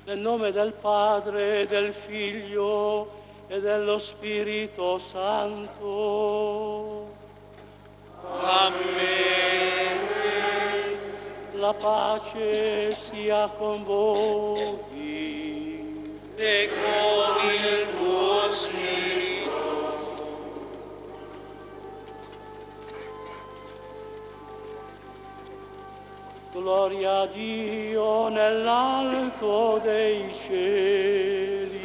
Nel nome del Padre, del Figlio e dello Spirito Santo. Amen. La pace sia con voi. E con il tuo spirito. Gloria a Dio nell'alto dei cieli.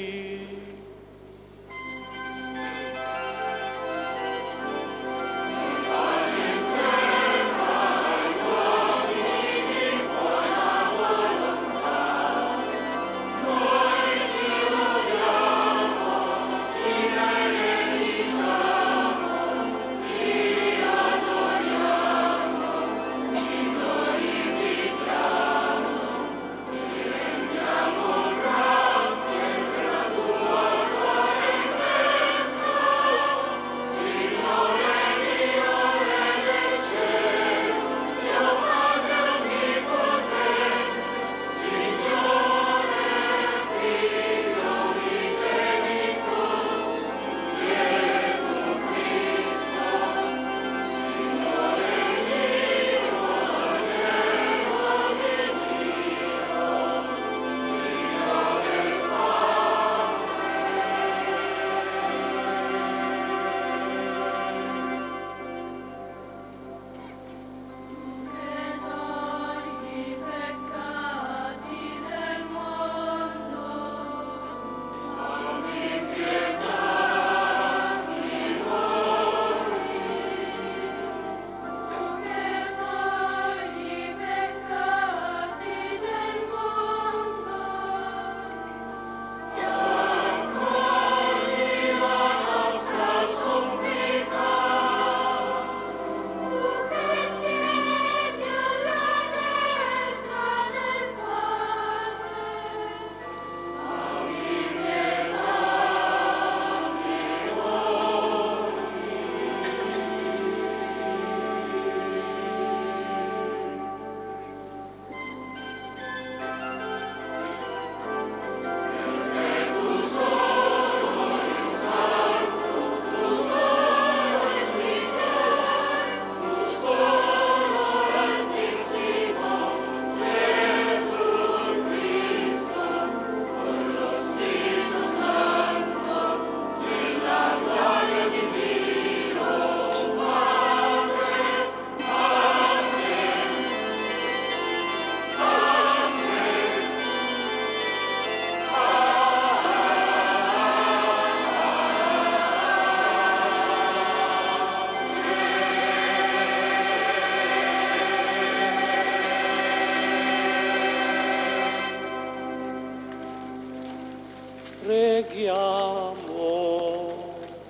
Preghiamo.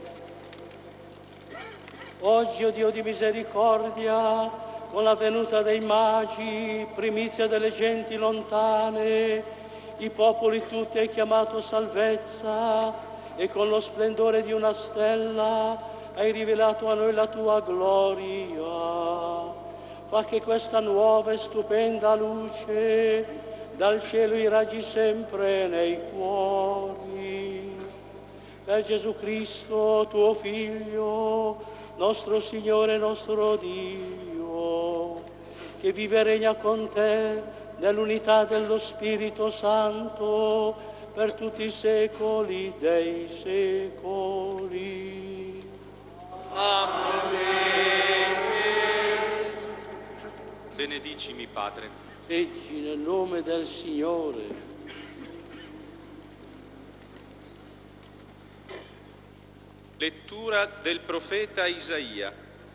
Oggi, o Dio di misericordia, con la venuta dei magi, primizia delle genti lontane, i popoli tutti hai chiamato salvezza e con lo splendore di una stella hai rivelato a noi la tua gloria. Fa che questa nuova e stupenda luce dal cielo irraggi sempre nei cuori. Per Gesù Cristo, tuo Figlio, nostro Signore e nostro Dio, che vive e regna con te nell'unità dello Spirito Santo per tutti i secoli dei secoli. Amen. Benedicimi, Padre. Leggi nel nome del Signore. Lettura del profeta Isaia.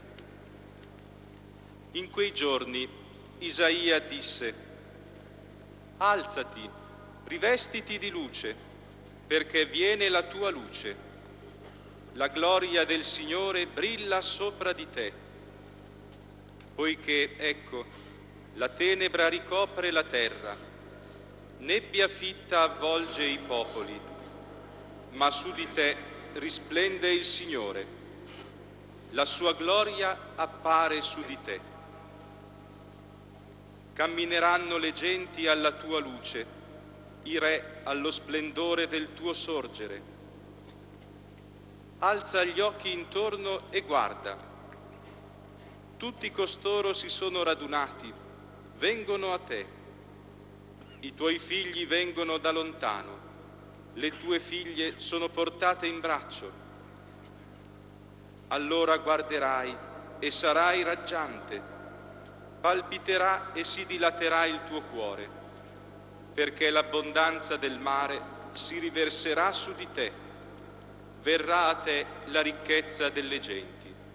In quei giorni Isaia disse: Alzati, rivestiti di luce, perché viene la tua luce. La gloria del Signore brilla sopra di te. Poiché, ecco, la tenebra ricopre la terra, nebbia fitta avvolge i popoli, ma su di te risplende il Signore, la sua gloria appare su di te. Cammineranno le genti alla tua luce, i re allo splendore del tuo sorgere. Alza gli occhi intorno e guarda. Tutti costoro si sono radunati, vengono a te. I tuoi figli vengono da lontano, le tue figlie sono portate in braccio. Allora guarderai e sarai raggiante, palpiterà e si dilaterà il tuo cuore, perché l'abbondanza del mare si riverserà su di te, verrà a te la ricchezza delle genti.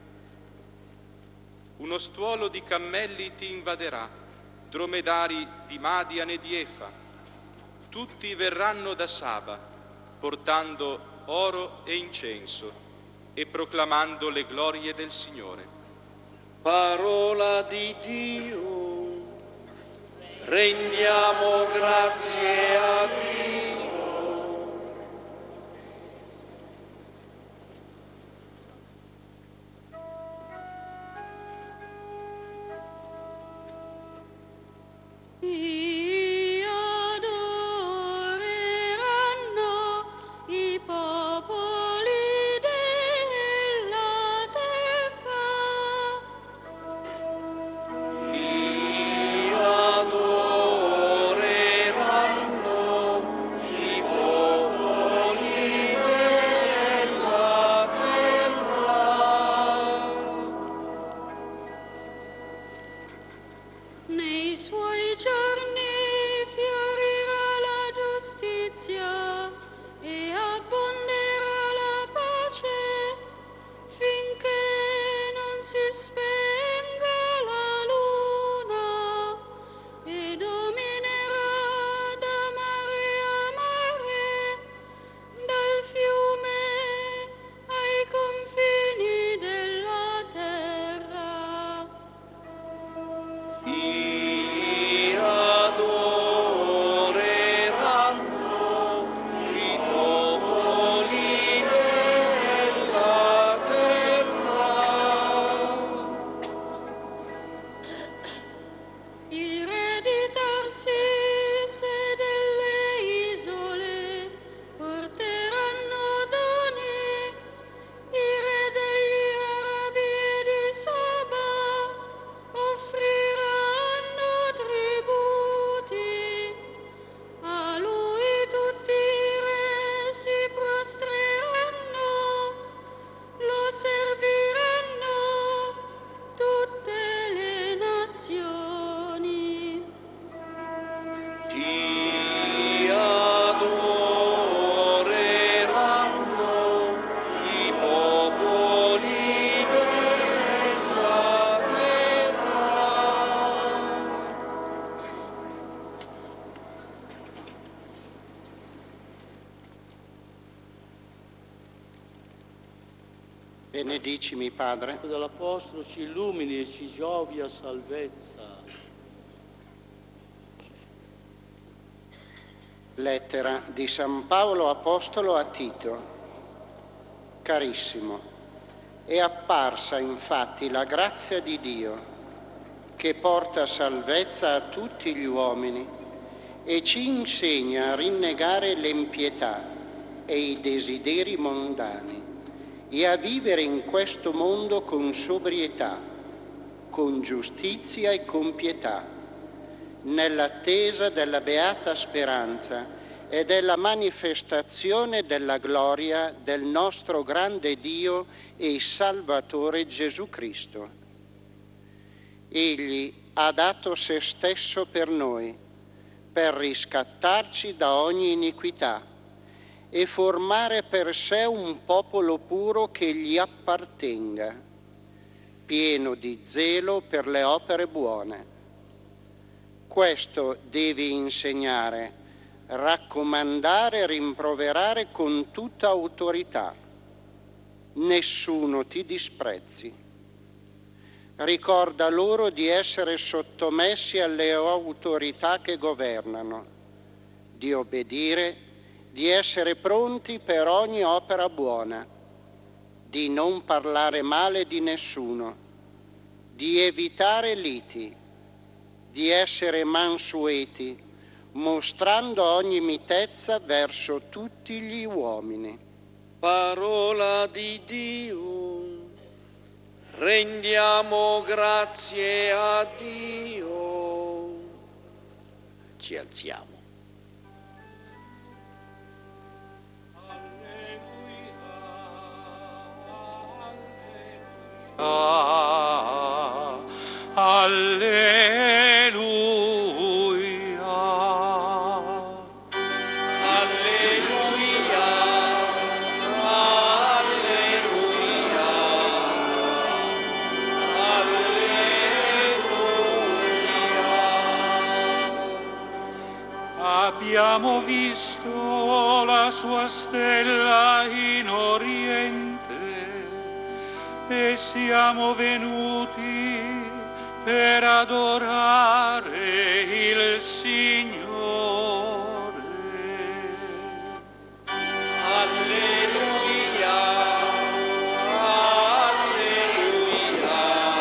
Uno stuolo di cammelli ti invaderà, dromedari di Madian e di Efa. Tutti verranno da Saba, portando oro e incenso e proclamando le glorie del Signore. Parola di Dio, rendiamo grazie a Dio. Benedicimi, Padre. Dall'Apostolo ci illumini e ci giovi a salvezza. Lettera di San Paolo Apostolo a Tito. Carissimo, è apparsa infatti la grazia di Dio che porta salvezza a tutti gli uomini e ci insegna a rinnegare l'empietà e i desideri mondani e a vivere in questo mondo con sobrietà, con giustizia e con pietà, nell'attesa della beata speranza e della manifestazione della gloria del nostro grande Dio e Salvatore Gesù Cristo. Egli ha dato se stesso per noi, per riscattarci da ogni iniquità e formare per sé un popolo puro che gli appartenga, pieno di zelo per le opere buone. Questo devi insegnare, raccomandare e rimproverare con tutta autorità. Nessuno ti disprezzi. Ricorda loro di essere sottomessi alle autorità che governano, di obbedire, di essere pronti per ogni opera buona, di non parlare male di nessuno, di evitare liti, di essere mansueti, mostrando ogni mitezza verso tutti gli uomini. Parola di Dio, rendiamo grazie a Dio. Ci alziamo. Alleluia. Alleluia. Alleluia. Alleluia. Abbiamo visto la sua stella in oriente e siamo venuti per adorare il Signore. Alleluia. Alleluia.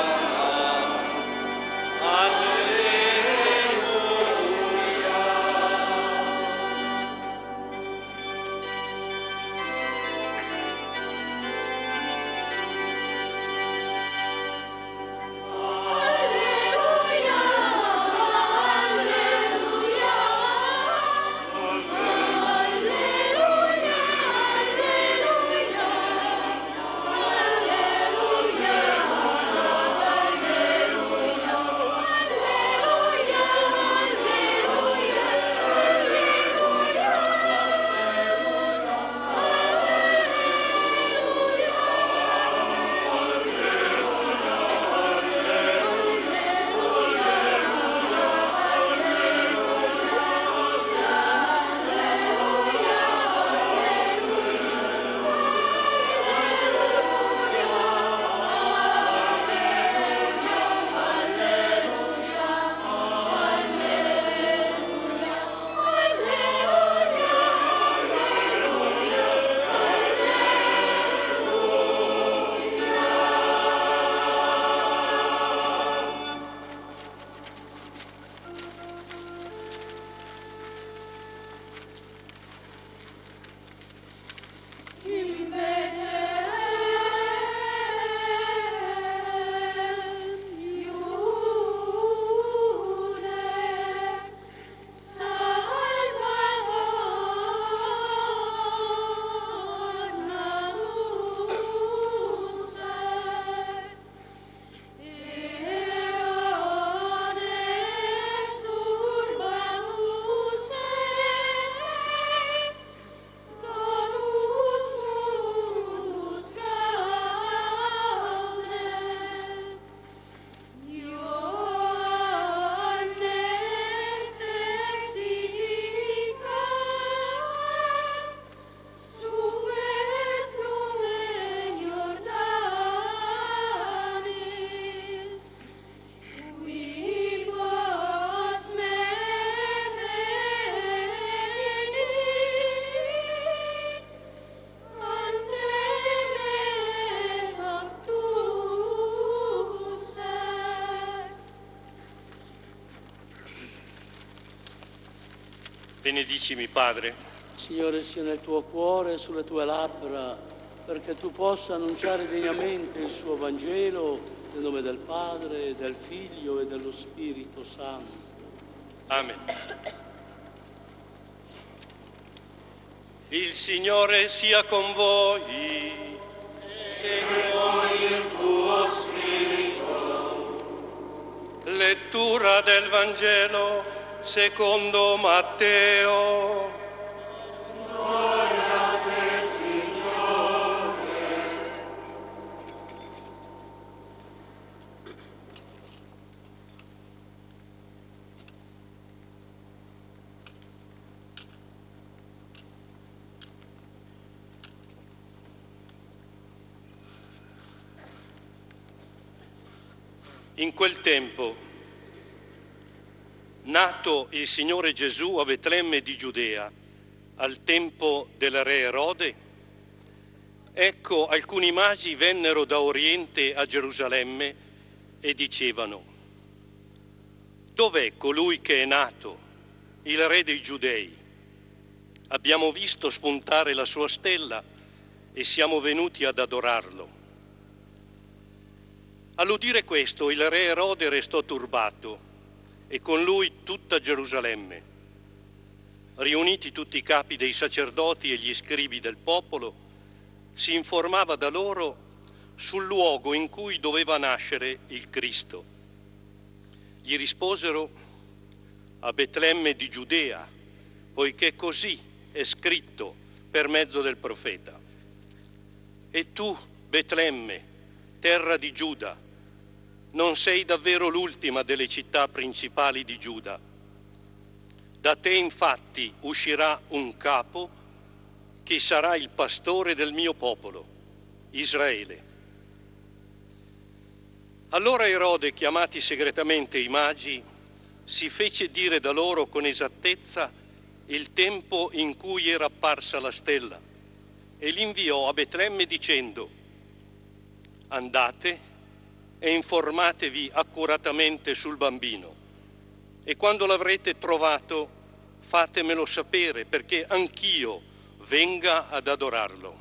Benedicimi, Padre. Signore, sia nel tuo cuore e sulle tue labbra, perché tu possa annunciare degnamente il suo Vangelo nel nome del Padre, del Figlio e dello Spirito Santo. Amen. Il Signore sia con voi. E con il tuo spirito. Lettura del Vangelo secondo Matteo. Gloria a te, Signore. In quel tempo, nato il Signore Gesù a Betlemme di Giudea, al tempo del re Erode, ecco alcuni magi vennero da Oriente a Gerusalemme e dicevano: dov'è colui che è nato, il re dei Giudei. Abbiamo visto spuntare la sua stella e siamo venuti ad adorarlo. All'udire questo, il re Erode restò turbato e con lui tutta Gerusalemme. Riuniti tutti i capi dei sacerdoti e gli scribi del popolo, si informava da loro sul luogo in cui doveva nascere il Cristo. Gli risposero: a Betlemme di Giudea, poiché così è scritto per mezzo del profeta. E tu, Betlemme, terra di Giuda, non sei davvero l'ultima delle città principali di Giuda. Da te infatti uscirà un capo che sarà il pastore del mio popolo, Israele. Allora Erode, chiamati segretamente i magi, si fece dire da loro con esattezza il tempo in cui era apparsa la stella e li inviò a Betlemme dicendo: andate e informatevi accuratamente sul bambino e quando l'avrete trovato fatemelo sapere perché anch'io venga ad adorarlo.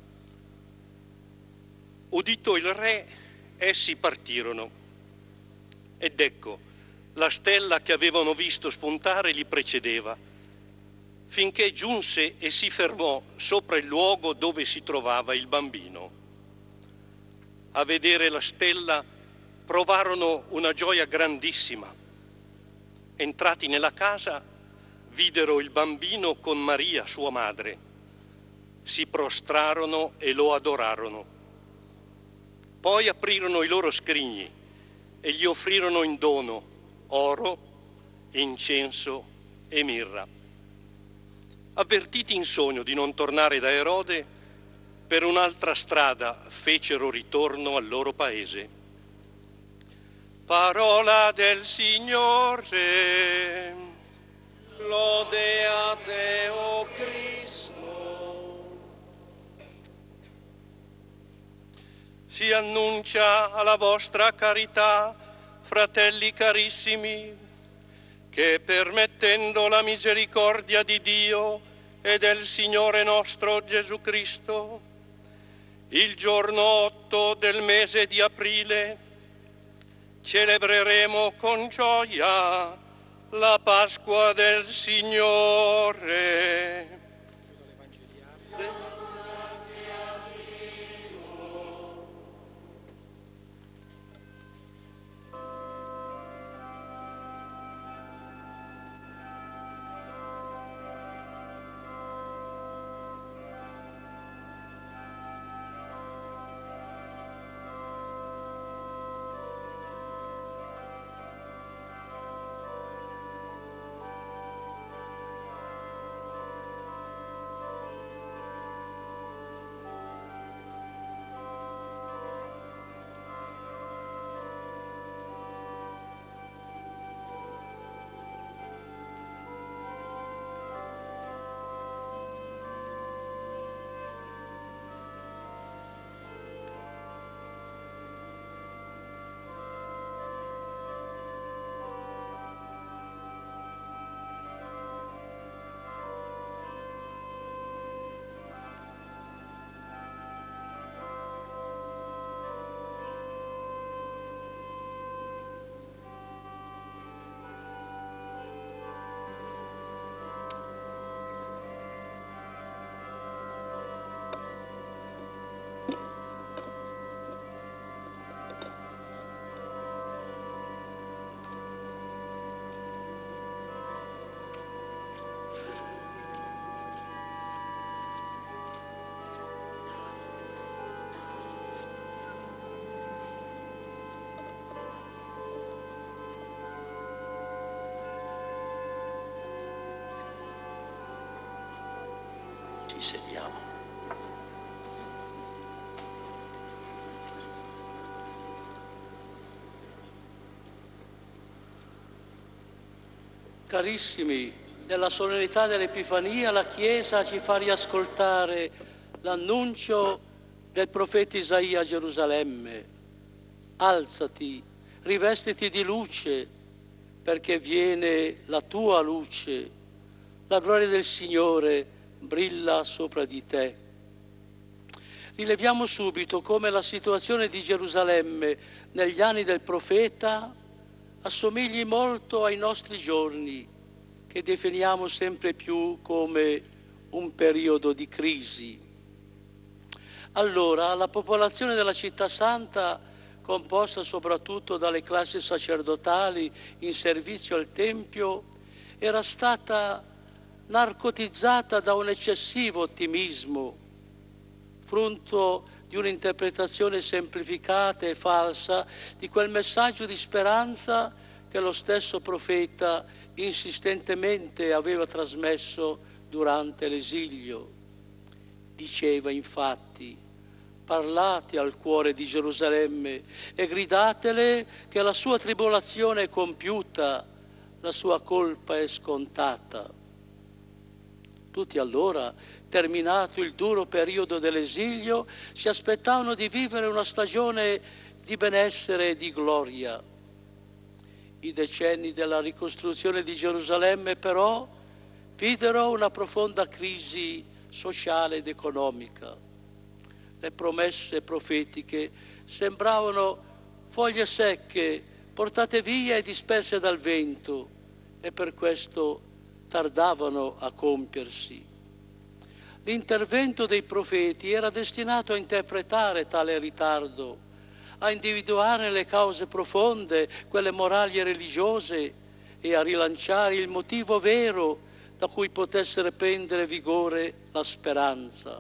Udito il re, essi partirono ed ecco, la stella che avevano visto spuntare li precedeva, finché giunse e si fermò sopra il luogo dove si trovava il bambino. A vedere la stella provarono una gioia grandissima. Entrati nella casa, videro il bambino con Maria, sua madre. Si prostrarono e lo adorarono. Poi aprirono i loro scrigni e gli offrirono in dono oro, incenso e mirra. Avvertiti in sogno di non tornare da Erode, per un'altra strada fecero ritorno al loro paese. Parola del Signore. Lode a te, o Cristo. Si annuncia alla vostra carità, fratelli carissimi, che permettendo la misericordia di Dio e del Signore nostro Gesù Cristo, il giorno 8 del mese di aprile celebreremo con gioia la Pasqua del Signore. Ci sediamo. Carissimi, nella solennità dell'Epifania la Chiesa ci fa riascoltare l'annuncio del profeta Isaia a Gerusalemme. Alzati, rivestiti di luce, perché viene la tua luce, la gloria del Signore brilla sopra di te. Rileviamo subito come la situazione di Gerusalemme negli anni del profeta assomigli molto ai nostri giorni, che definiamo sempre più come un periodo di crisi. Allora, la popolazione della città santa, composta soprattutto dalle classi sacerdotali in servizio al Tempio, era stata narcotizzata da un eccessivo ottimismo, frutto di un'interpretazione semplificata e falsa di quel messaggio di speranza che lo stesso profeta insistentemente aveva trasmesso durante l'esilio. Diceva infatti: parlate al cuore di Gerusalemme e gridatele che la sua tribolazione è compiuta, la sua colpa è scontata. Tutti allora, terminato il duro periodo dell'esilio, si aspettavano di vivere una stagione di benessere e di gloria. I decenni della ricostruzione di Gerusalemme però videro una profonda crisi sociale ed economica. Le promesse profetiche sembravano foglie secche portate via e disperse dal vento, e per questo tardavano a compiersi. L'intervento dei profeti era destinato a interpretare tale ritardo, a individuare le cause profonde, quelle morali e religiose, e a rilanciare il motivo vero da cui potesse prendere vigore la speranza.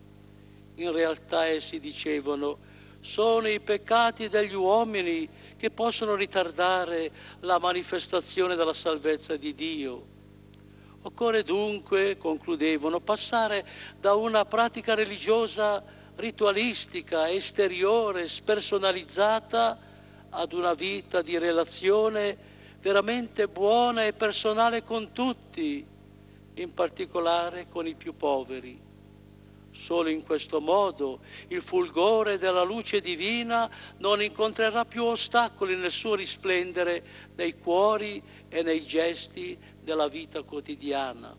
In realtà essi dicevano: sono i peccati degli uomini che possono ritardare la manifestazione della salvezza di Dio. Occorre dunque, concludevano, passare da una pratica religiosa ritualistica, esteriore, spersonalizzata, ad una vita di relazione veramente buona e personale con tutti, in particolare con i più poveri. Solo in questo modo il fulgore della luce divina non incontrerà più ostacoli nel suo risplendere nei cuori e nei gesti della vita quotidiana.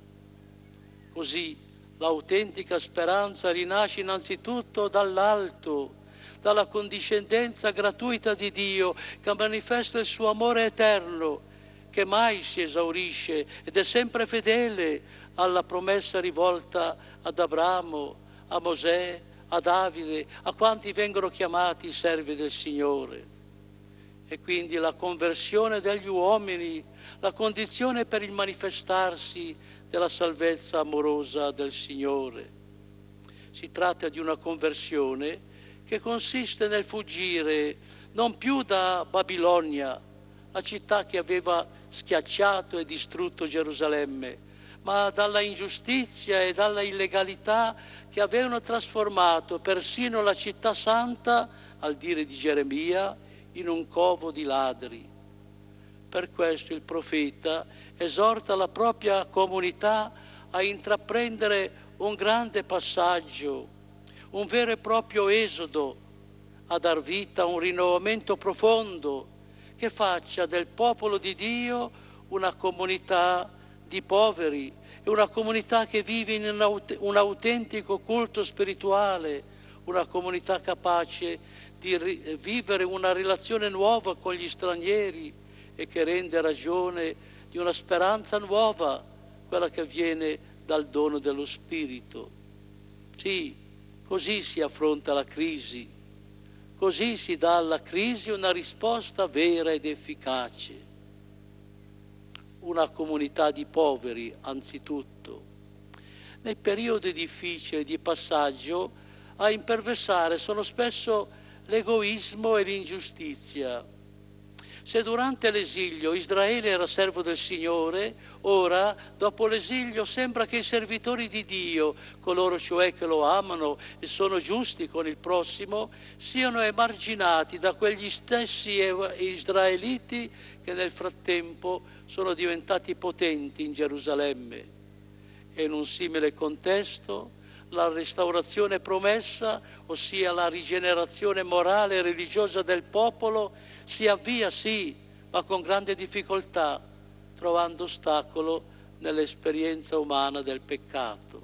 Così l'autentica speranza rinasce innanzitutto dall'alto, dalla condiscendenza gratuita di Dio che manifesta il suo amore eterno, che mai si esaurisce ed è sempre fedele alla promessa rivolta ad Abramo, a Mosè, a Davide, a quanti vengono chiamati servi del Signore. E quindi la conversione degli uomini, la condizione per il manifestarsi della salvezza amorosa del Signore. Si tratta di una conversione che consiste nel fuggire non più da Babilonia, la città che aveva schiacciato e distrutto Gerusalemme, ma dalla ingiustizia e dalla illegalità che avevano trasformato persino la città santa, al dire di Geremia, in un covo di ladri. Per questo il profeta esorta la propria comunità a intraprendere un grande passaggio, un vero e proprio esodo, a dar vita a un rinnovamento profondo che faccia del popolo di Dio una comunità di poveri e una comunità che vive in un autentico culto spirituale, una comunità capace di vivere una relazione nuova con gli stranieri e che rende ragione di una speranza nuova, quella che viene dal dono dello Spirito. Sì, così si affronta la crisi, così si dà alla crisi una risposta vera ed efficace. Una comunità di poveri, anzitutto. Nei periodi difficili di passaggio a imperversare sono spesso l'egoismo e l'ingiustizia. Se durante l'esilio Israele era servo del Signore, ora, dopo l'esilio, sembra che i servitori di Dio, coloro cioè che lo amano e sono giusti con il prossimo, siano emarginati da quegli stessi israeliti che nel frattempo sono diventati potenti in Gerusalemme. E in un simile contesto, la restaurazione promessa, ossia la rigenerazione morale e religiosa del popolo, si avvia sì, ma con grande difficoltà, trovando ostacolo nell'esperienza umana del peccato.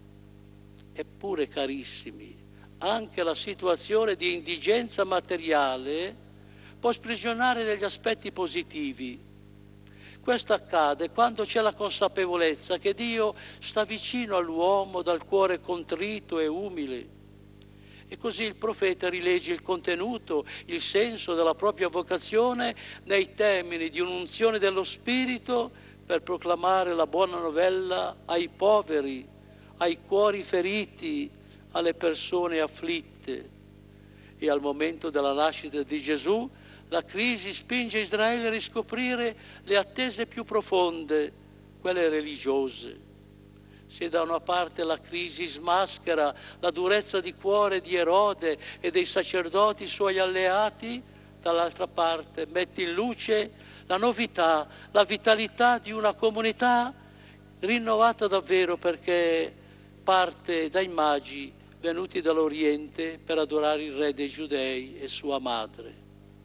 Eppure, carissimi, anche la situazione di indigenza materiale può sprigionare degli aspetti positivi. Questo accade quando c'è la consapevolezza che Dio sta vicino all'uomo dal cuore contrito e umile. E così il profeta rilegge il contenuto, il senso della propria vocazione nei termini di un'unzione dello Spirito per proclamare la buona novella ai poveri, ai cuori feriti, alle persone afflitte. E al momento della nascita di Gesù, la crisi spinge Israele a riscoprire le attese più profonde, quelle religiose. Se da una parte la crisi smaschera la durezza di cuore di Erode e dei sacerdoti suoi alleati, dall'altra parte mette in luce la novità, la vitalità di una comunità rinnovata davvero, perché parte dai magi venuti dall'Oriente per adorare il Re dei Giudei e sua madre.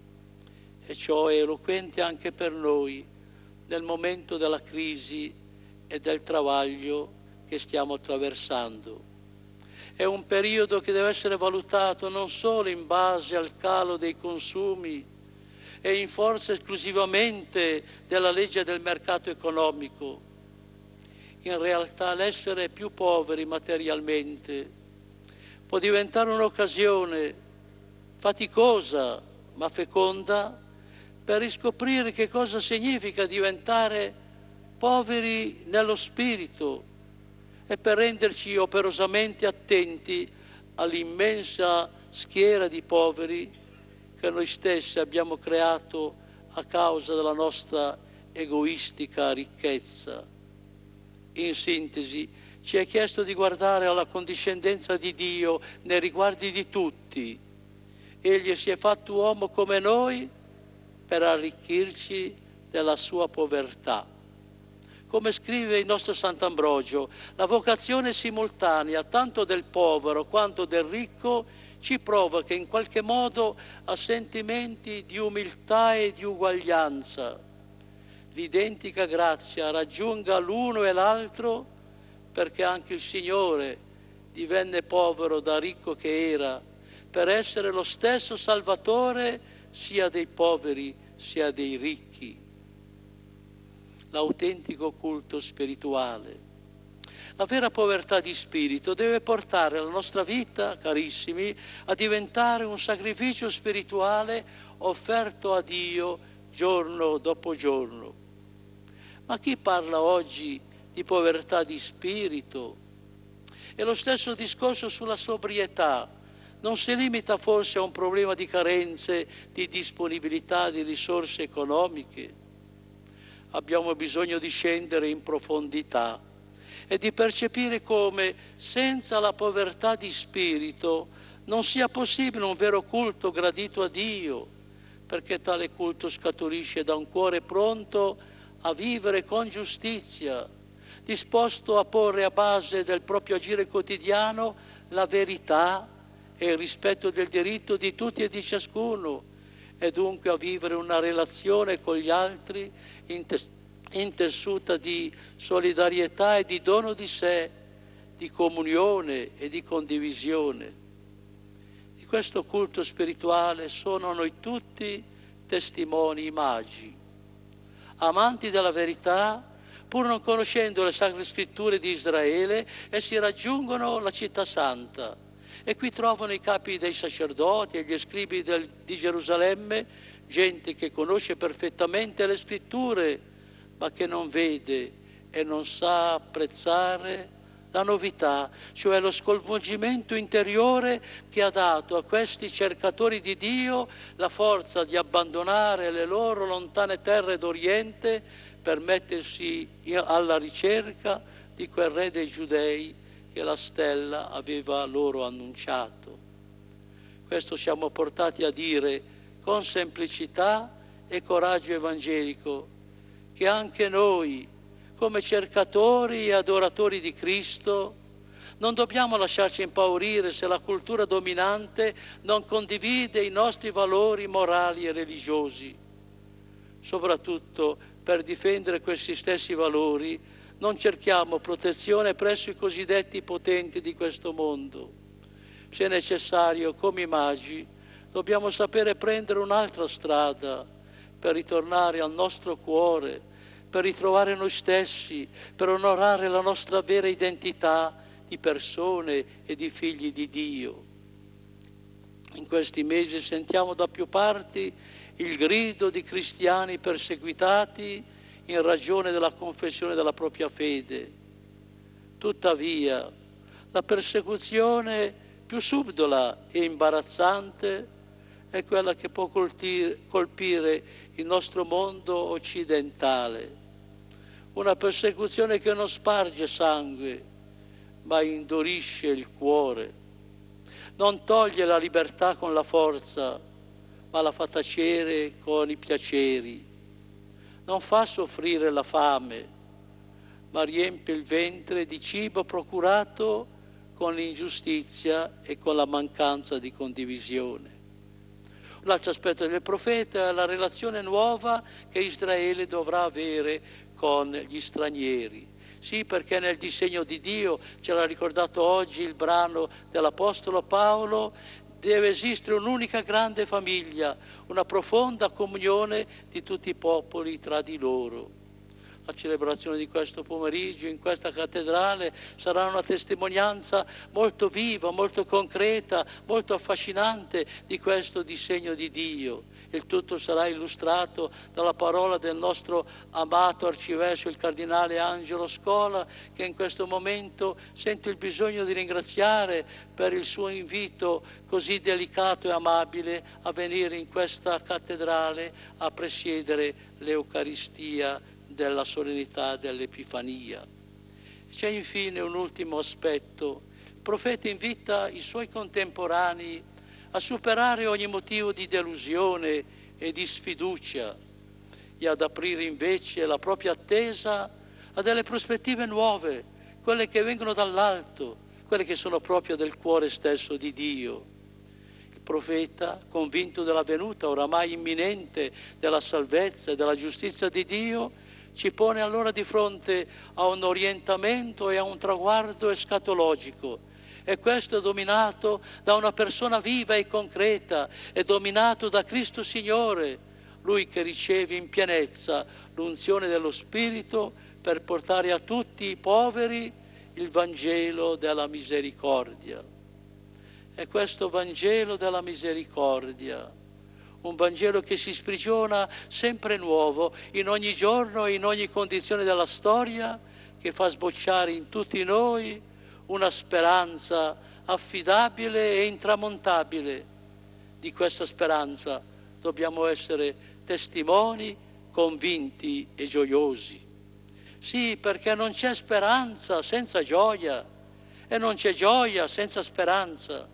E ciò è eloquente anche per noi nel momento della crisi e del travaglio che stiamo attraversando. È un periodo che deve essere valutato non solo in base al calo dei consumi e in forza esclusivamente della legge del mercato economico. In realtà l'essere più poveri materialmente può diventare un'occasione faticosa ma feconda per riscoprire che cosa significa diventare poveri nello spirito e per renderci operosamente attenti all'immensa schiera di poveri che noi stessi abbiamo creato a causa della nostra egoistica ricchezza. In sintesi, ci è chiesto di guardare alla condiscendenza di Dio nei riguardi di tutti. Egli si è fatto uomo come noi per arricchirci della sua povertà. Come scrive il nostro Sant'Ambrogio, la vocazione simultanea tanto del povero quanto del ricco ci provoca in qualche modo a sentimenti di umiltà e di uguaglianza. L'identica grazia raggiunga l'uno e l'altro, perché anche il Signore divenne povero da ricco che era, per essere lo stesso Salvatore sia dei poveri sia dei ricchi. L'autentico culto spirituale. La vera povertà di spirito deve portare la nostra vita, carissimi, a diventare un sacrificio spirituale offerto a Dio giorno dopo giorno. Ma chi parla oggi di povertà di spirito? E lo stesso discorso sulla sobrietà non si limita forse a un problema di carenze, di disponibilità di risorse economiche? Abbiamo bisogno di scendere in profondità e di percepire come senza la povertà di spirito non sia possibile un vero culto gradito a Dio, perché tale culto scaturisce da un cuore pronto a vivere con giustizia, disposto a porre a base del proprio agire quotidiano la verità e il rispetto del diritto di tutti e di ciascuno, e dunque a vivere una relazione con gli altri intessuta di solidarietà e di dono di sé, di comunione e di condivisione. Di questo culto spirituale sono noi tutti testimoni magi, amanti della verità, pur non conoscendo le sacre scritture di Israele, essi raggiungono la città santa e qui trovano i capi dei sacerdoti e gli scribi di Gerusalemme, gente che conosce perfettamente le scritture, ma che non vede e non sa apprezzare la novità, cioè lo sconvolgimento interiore che ha dato a questi cercatori di Dio la forza di abbandonare le loro lontane terre d'Oriente per mettersi alla ricerca di quel Re dei Giudei che la stella aveva loro annunciato. Questo siamo portati a dire con semplicità e coraggio evangelico, che anche noi, come cercatori e adoratori di Cristo, non dobbiamo lasciarci impaurire se la cultura dominante non condivide i nostri valori morali e religiosi. Soprattutto per difendere questi stessi valori non cerchiamo protezione presso i cosiddetti potenti di questo mondo. Se necessario, come i magi, dobbiamo sapere prendere un'altra strada per ritornare al nostro cuore, per ritrovare noi stessi, per onorare la nostra vera identità di persone e di figli di Dio. In questi mesi sentiamo da più parti il grido di cristiani perseguitati in ragione della confessione della propria fede. Tuttavia, la persecuzione più subdola e imbarazzante è quella che può colpire il nostro mondo occidentale. Una persecuzione che non sparge sangue, ma indurisce il cuore. Non toglie la libertà con la forza, ma la fa tacere con i piaceri. Non fa soffrire la fame, ma riempie il ventre di cibo procurato con l'ingiustizia e con la mancanza di condivisione. Un altro aspetto del profeta è la relazione nuova che Israele dovrà avere con gli stranieri. Sì, perché nel disegno di Dio, ce l'ha ricordato oggi il brano dell'Apostolo Paolo, deve esistere un'unica grande famiglia, una profonda comunione di tutti i popoli tra di loro. La celebrazione di questo pomeriggio in questa cattedrale sarà una testimonianza molto viva, molto concreta, molto affascinante di questo disegno di Dio. Il tutto sarà illustrato dalla parola del nostro amato arcivescovo, il cardinale Angelo Scola, che in questo momento sento il bisogno di ringraziare per il suo invito così delicato e amabile a venire in questa cattedrale a presiedere l'Eucaristia della solennità dell'Epifania. C'è infine un ultimo aspetto. Il profeta invita i suoi contemporanei a superare ogni motivo di delusione e di sfiducia e ad aprire invece la propria attesa a delle prospettive nuove, quelle che vengono dall'alto, quelle che sono proprio del cuore stesso di Dio. Il profeta, convinto della venuta oramai imminente della salvezza e della giustizia di Dio, ci pone allora di fronte a un orientamento e a un traguardo escatologico. E questo è dominato da una persona viva e concreta, è dominato da Cristo Signore, Lui che riceve in pienezza l'unzione dello Spirito per portare a tutti i poveri il Vangelo della misericordia. E questo Vangelo della misericordia, un Vangelo che si sprigiona sempre nuovo, in ogni giorno e in ogni condizione della storia, che fa sbocciare in tutti noi una speranza affidabile e intramontabile. Di questa speranza dobbiamo essere testimoni convinti e gioiosi. Sì, perché non c'è speranza senza gioia e non c'è gioia senza speranza.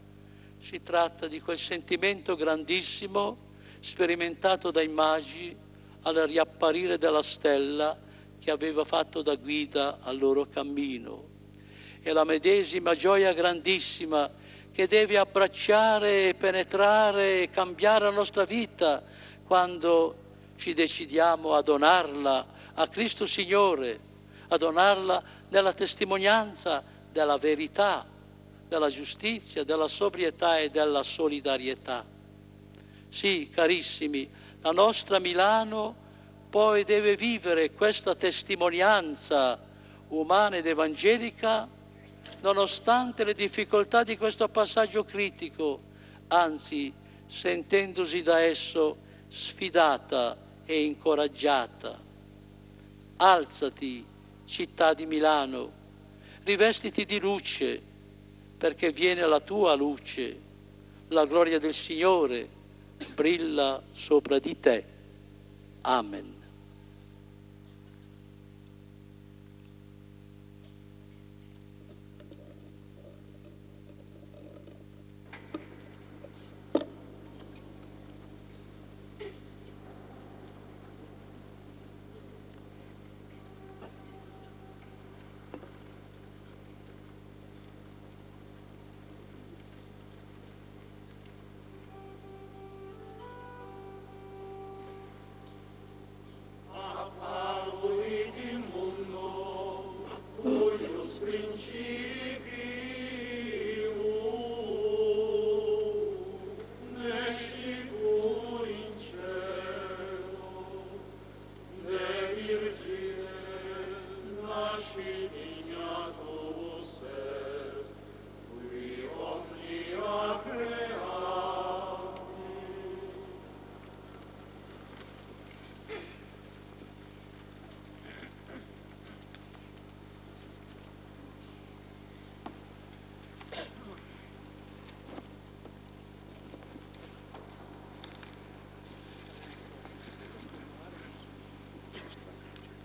Si tratta di quel sentimento grandissimo sperimentato dai magi al riapparire della stella che aveva fatto da guida al loro cammino. È la medesima gioia grandissima che deve abbracciare e penetrare e cambiare la nostra vita quando ci decidiamo a donarla a Cristo Signore, a donarla nella testimonianza della verità, della giustizia, della sobrietà e della solidarietà. Sì, carissimi, la nostra Milano poi deve vivere questa testimonianza umana ed evangelica nonostante le difficoltà di questo passaggio critico, anzi sentendosi da esso sfidata e incoraggiata. Alzati, città di Milano, rivestiti di luce, perché viene la tua luce, la gloria del Signore brilla sopra di te. Amen.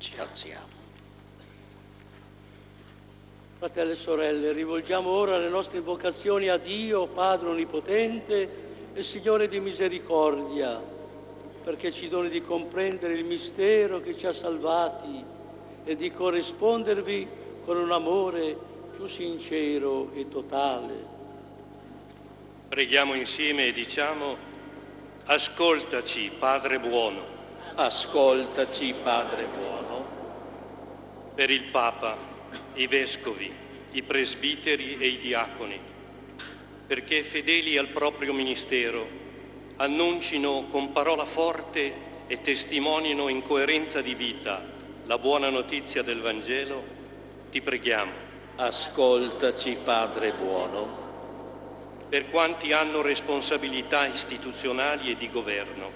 Ci alziamo. Fratelli e sorelle, rivolgiamo ora le nostre invocazioni a Dio, Padre Onnipotente e Signore di misericordia, perché ci doni di comprendere il mistero che ci ha salvati e di corrispondervi con un amore più sincero e totale. Preghiamo insieme e diciamo: ascoltaci, Padre buono. Ascoltaci, Padre buono. Per il Papa, i Vescovi, i Presbiteri e i Diaconi, perché fedeli al proprio ministero annuncino con parola forte e testimonino in coerenza di vita la buona notizia del Vangelo, ti preghiamo. Ascoltaci, Padre buono. Per quanti hanno responsabilità istituzionali e di governo,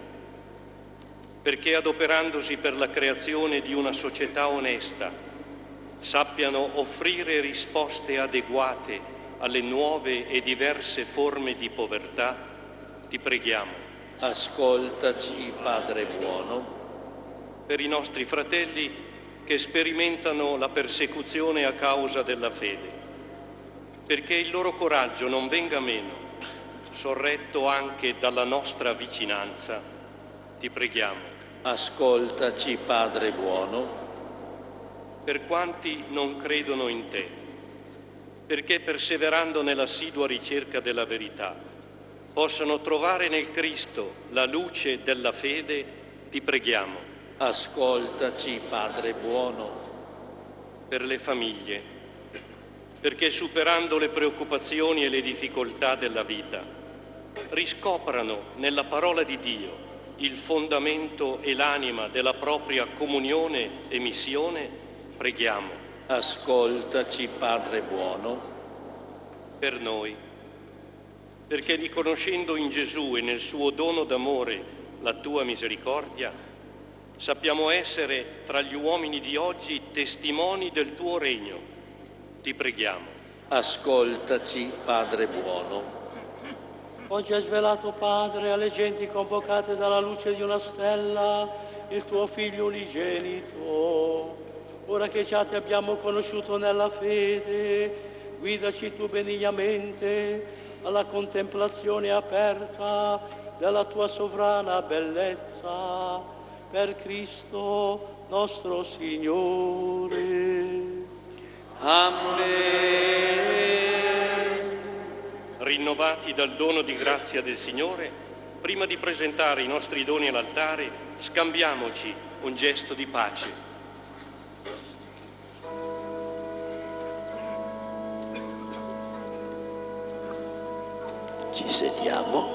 perché adoperandosi per la creazione di una società onesta sappiano offrire risposte adeguate alle nuove e diverse forme di povertà, ti preghiamo. Ascoltaci, Padre buono. Per i nostri fratelli che sperimentano la persecuzione a causa della fede, perché il loro coraggio non venga meno, sorretto anche dalla nostra vicinanza, ti preghiamo. Ascoltaci, Padre buono. Per quanti non credono in te, perché perseverando nell'assidua ricerca della verità possano trovare nel Cristo la luce della fede, ti preghiamo. Ascoltaci, Padre buono. Per le famiglie, perché superando le preoccupazioni e le difficoltà della vita riscoprano nella parola di Dio il fondamento e l'anima della propria comunione e missione, preghiamo. Ascoltaci, Padre buono. Per noi, perché riconoscendo in Gesù e nel suo dono d'amore la tua misericordia, sappiamo essere tra gli uomini di oggi testimoni del tuo regno, ti preghiamo. Ascoltaci, Padre buono. Oggi hai svelato, Padre, alle genti convocate dalla luce di una stella, il tuo Figlio unigenito. Ora che già ti abbiamo conosciuto nella fede, guidaci tu benignamente alla contemplazione aperta della tua sovrana bellezza, per Cristo nostro Signore. Amen. Rinnovati dal dono di grazia del Signore, prima di presentare i nostri doni all'altare, scambiamoci un gesto di pace. Ci sediamo.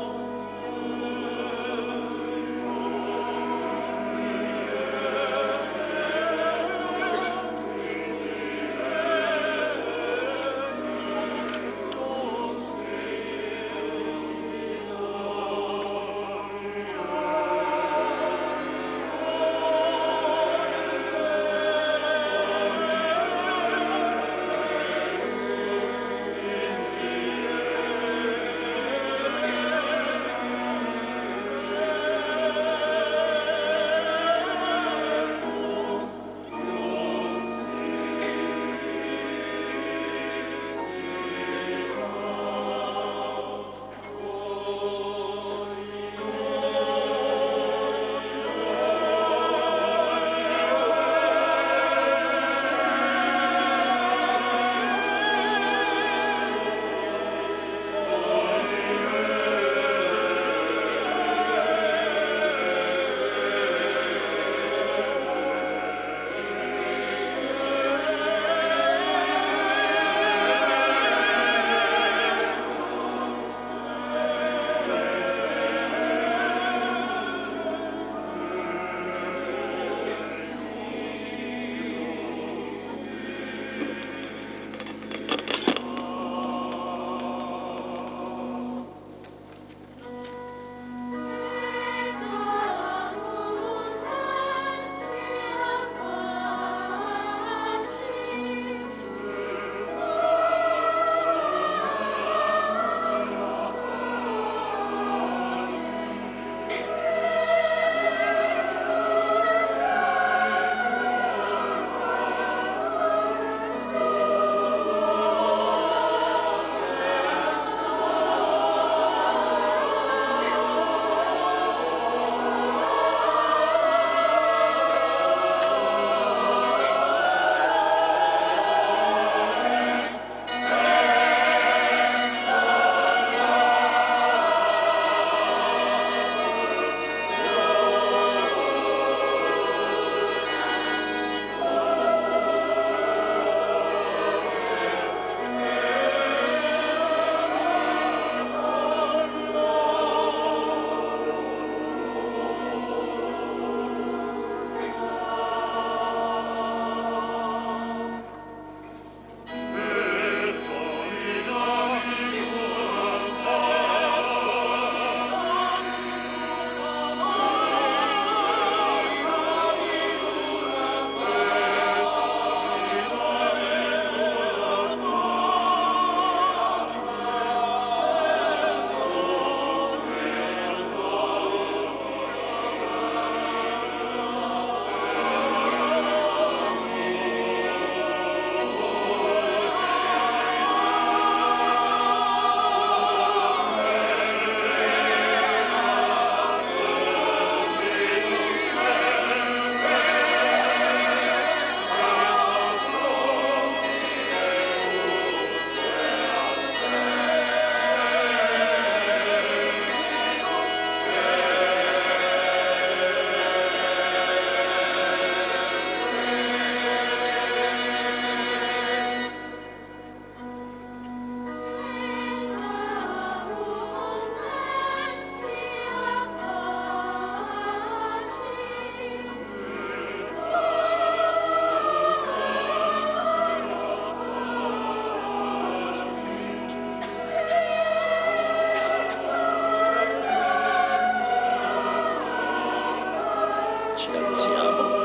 Ci alziamo.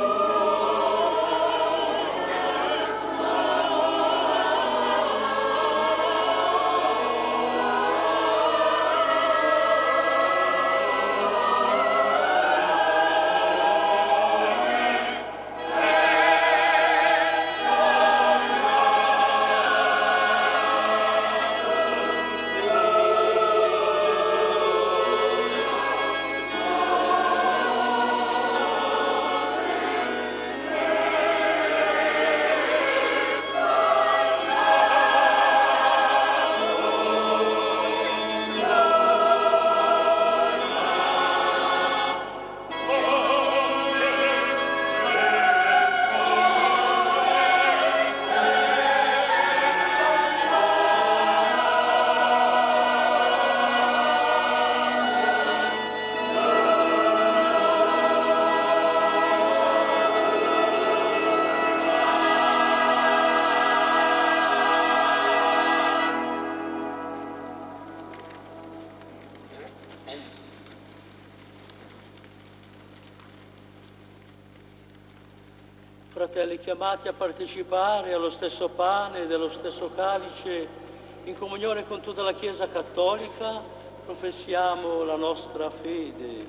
Fratelli, chiamati a partecipare allo stesso pane e dello stesso calice, in comunione con tutta la Chiesa Cattolica, professiamo la nostra fede.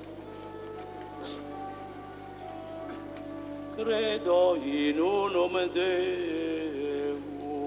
Credo in unum Deum.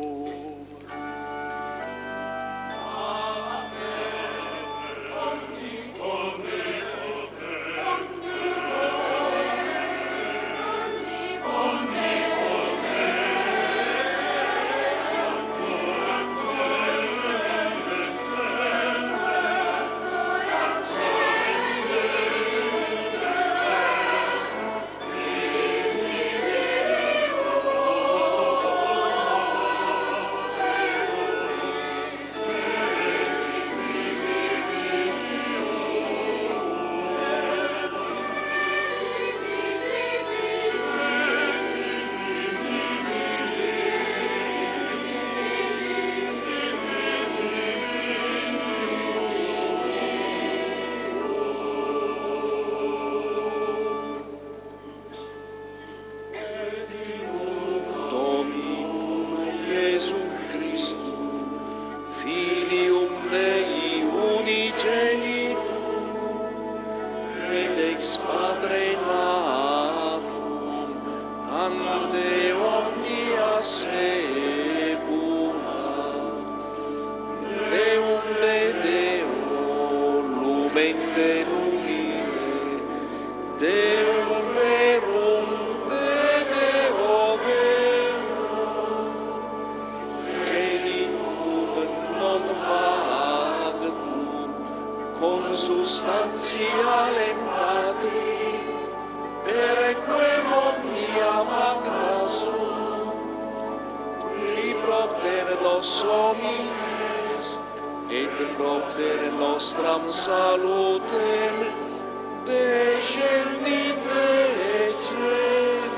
Consustantialem Patri, per quem omnia facta sunt, li propter nos homines, et propter nostram salutem, descendit de celis.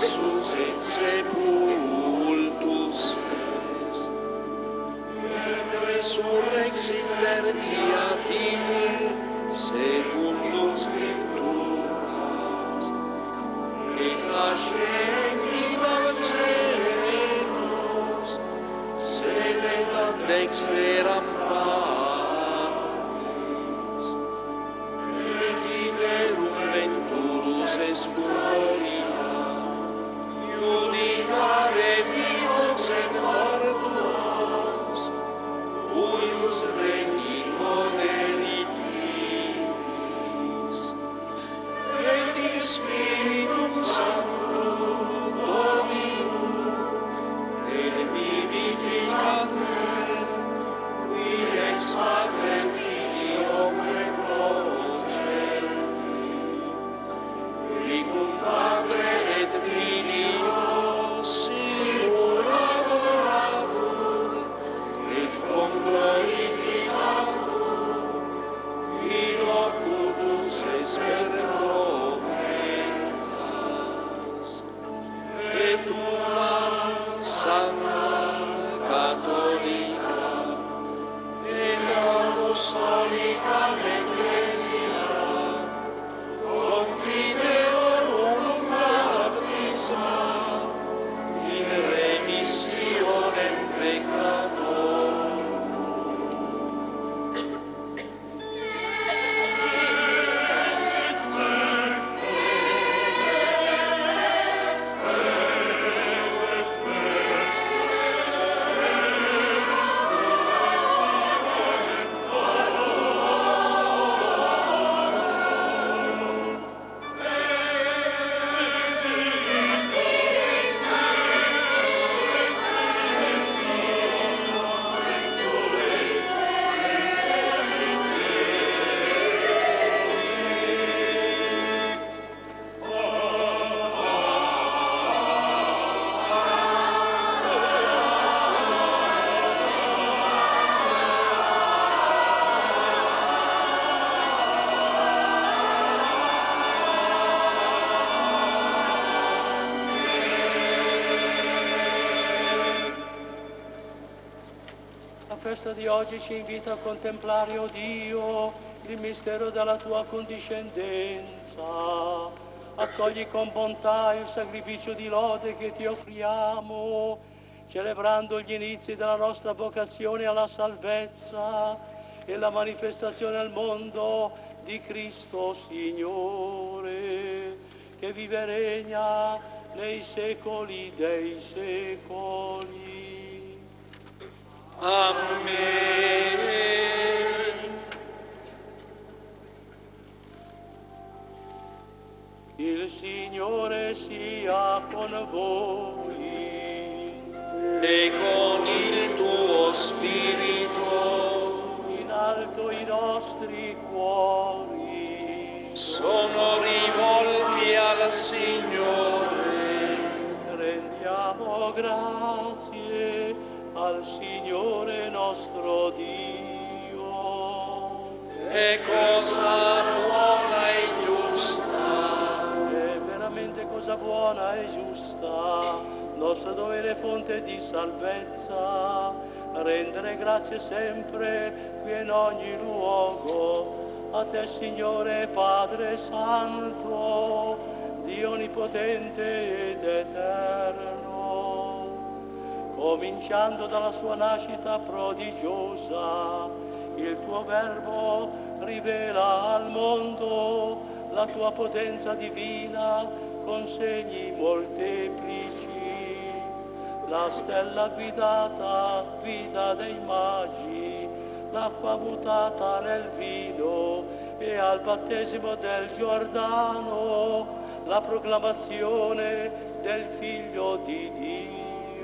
Jesus et sepultus est, et resurrexit tertia die, secundum Scripturas, et ascendit ad caelos, sedet ad dexteram Patris, et iterum venturus est gloria, judicare vivos et mortuos, cuius regni ponerit finis, et in Spiritum Sanctum Dominum, et vivificante, qui ex Patre Filioque procedi, qui cum Patre et Filio simul adoratur, et cum glorificatur, in ocultus esper profetas, et una Santa Catholica, et Apostolica Ecclesia, confiteorum baptisma, in remissionem peccatorum. La festa di oggi ci invita a contemplare, o Dio, il mistero della tua condiscendenza. Accogli con bontà il sacrificio di lode che ti offriamo, celebrando gli inizi della nostra vocazione alla salvezza e la manifestazione al mondo di Cristo Signore, che vive e regna nei secoli dei secoli. Amen. Il Signore sia con voi. E con il tuo spirito. In alto i nostri cuori sono rivolti al Signore. Rendiamo grazie al Signore nostro Dio. È cosa buona e giusta. È veramente cosa buona e giusta, nostro dovere e fonte di salvezza, rendere grazie sempre qui in ogni luogo a te, Signore Padre Santo, Dio onnipotente ed eterno. Cominciando dalla sua nascita prodigiosa, il tuo Verbo rivela al mondo la tua potenza divina con segni molteplici. La stella guida dei magi, l'acqua mutata nel vino e al battesimo del Giordano la proclamazione del Figlio di Dio.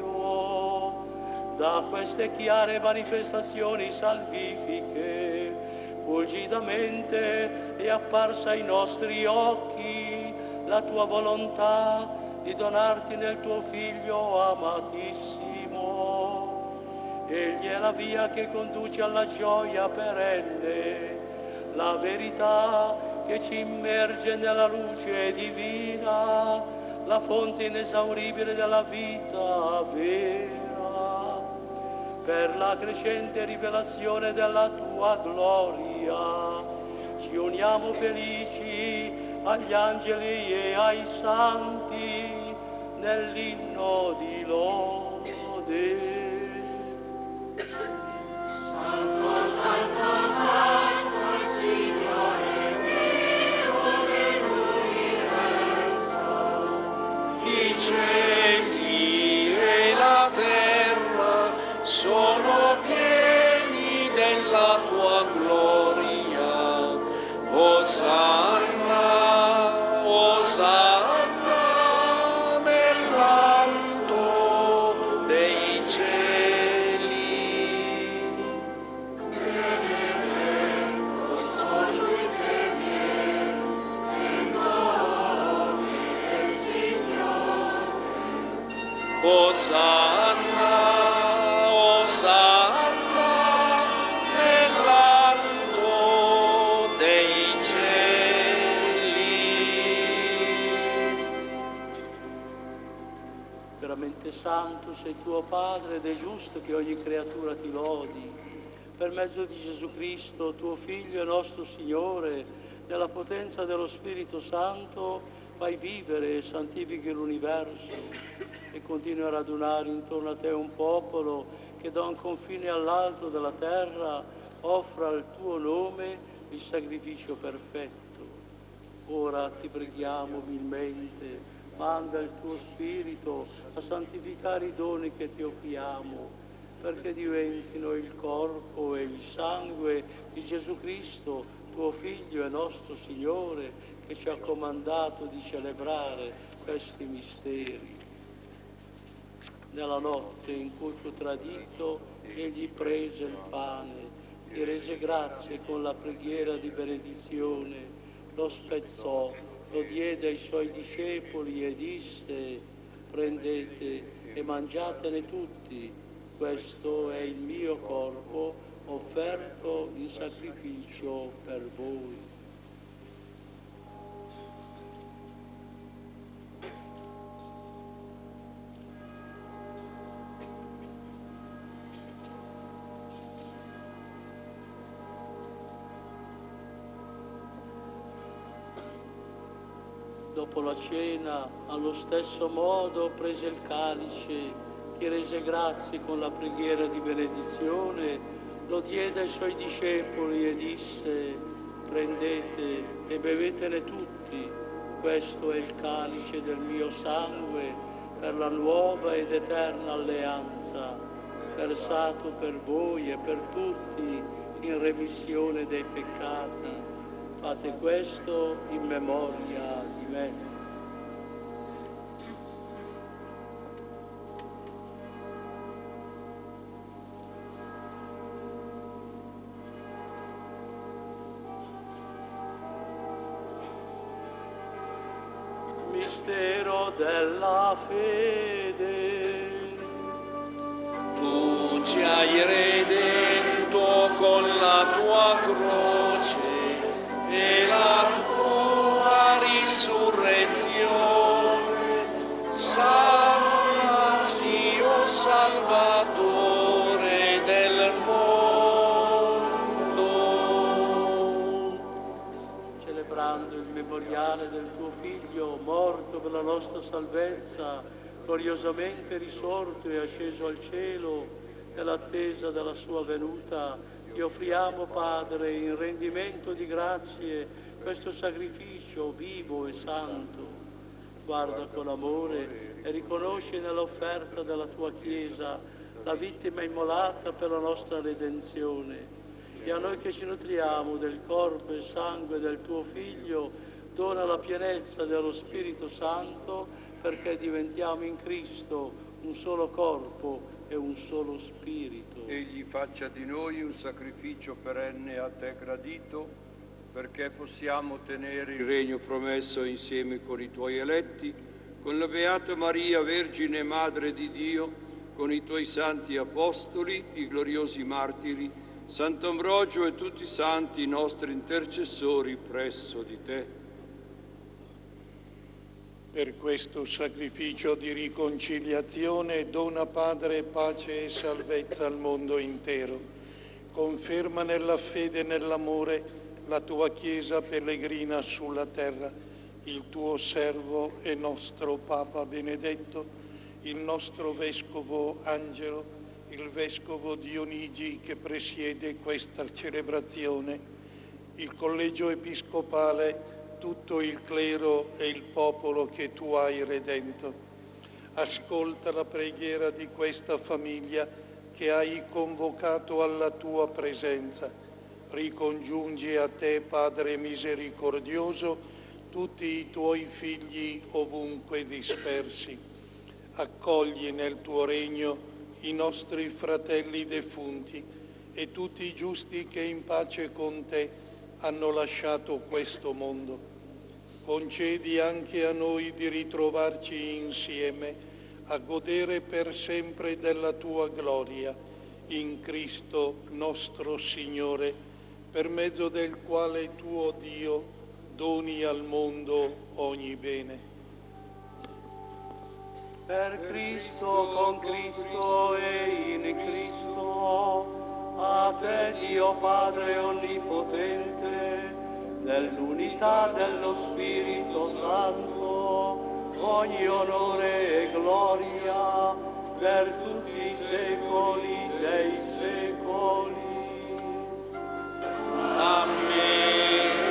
Da queste chiare manifestazioni salvifiche, fulgidamente è apparsa ai nostri occhi la tua volontà di donarti nel tuo Figlio amatissimo. Egli è la via che conduce alla gioia perenne, la verità che ci immerge nella luce divina, la fonte inesauribile della vita vera, per la crescente rivelazione della tua gloria, ci uniamo felici agli angeli e ai santi nell'inno di lode. Santo, Santo, Santo, Signore Dio dell'universo, I cieli e la terra sono pieni della tua gloria. Osanna, Osanna nell'alto dei cieli. Osanna, Osanna nell'alto dei cieli. Veramente santo sei tuo Padre ed è giusto che ogni creatura ti lodi. Per mezzo di Gesù Cristo, tuo Figlio e nostro Signore, nella potenza dello Spirito Santo, fai vivere e santifichi l'universo e continui a radunare intorno a te un popolo che da un confine all'altro della terra offra al tuo nome il sacrificio perfetto. Ora ti preghiamo umilmente, manda il tuo Spirito a santificare i doni che ti offriamo, perché diventino il corpo e il sangue di Gesù Cristo, tuo Figlio e nostro Signore, che ci ha comandato di celebrare questi misteri. Nella notte in cui fu tradito, egli prese il pane, ti rese grazie con la preghiera di benedizione, lo spezzò, lo diede ai suoi discepoli e disse: prendete e mangiatene tutti, questo è il mio corpo offerto in sacrificio per voi. Dopo la cena, allo stesso modo, prese il calice, ti rese grazie con la preghiera di benedizione, lo diede ai suoi discepoli e disse: prendete e bevetene tutti, questo è il calice del mio sangue per la nuova ed eterna alleanza, versato per voi e per tutti in remissione dei peccati. Fate questo in memoria di me. Mistero della fede. Tu ci hai redento con la tua croce e la tua risurrezione. Salvaci, o Salvatore del mondo. Celebrando il memoriale del tuo Figlio, morto per la nostra salvezza, gloriosamente risorto e asceso al cielo, nell'attesa della sua venuta, ti offriamo, Padre, in rendimento di grazie, questo sacrificio vivo e santo. Guarda con amore e riconosci nell'offerta della tua Chiesa la vittima immolata per la nostra redenzione. E a noi che ci nutriamo del corpo e sangue del tuo Figlio, dona la pienezza dello Spirito Santo, perché diventiamo in Cristo un solo corpo e un solo spirito. Egli faccia di noi un sacrificio perenne a te gradito, perché possiamo tenere il regno promesso insieme con i tuoi eletti, con la Beata Maria, Vergine Madre di Dio, con i tuoi santi apostoli, i gloriosi martiri, Sant'Ambrogio e tutti i santi nostri intercessori presso di te. Per questo sacrificio di riconciliazione dona, Padre, pace e salvezza al mondo intero. Conferma nella fede e nell'amore la tua Chiesa pellegrina sulla terra, il tuo servo e nostro Papa Benedetto, il nostro Vescovo Angelo, il Vescovo Dionigi che presiede questa celebrazione, il Collegio Episcopale, tutto il clero e il popolo che tu hai redento. Ascolta la preghiera di questa famiglia che hai convocato alla tua presenza. Ricongiungi a te, Padre misericordioso, tutti i tuoi figli ovunque dispersi. Accogli nel tuo regno i nostri fratelli defunti e tutti i giusti che in pace con te hanno lasciato questo mondo. Concedi anche a noi di ritrovarci insieme a godere per sempre della tua gloria, in Cristo nostro Signore, per mezzo del quale tuo Dio doni al mondo ogni bene. Per Cristo, con Cristo e in Cristo, a te Dio Padre Onnipotente, nell'unità dello Spirito Santo, ogni onore e gloria per tutti i secoli dei secoli. Amen.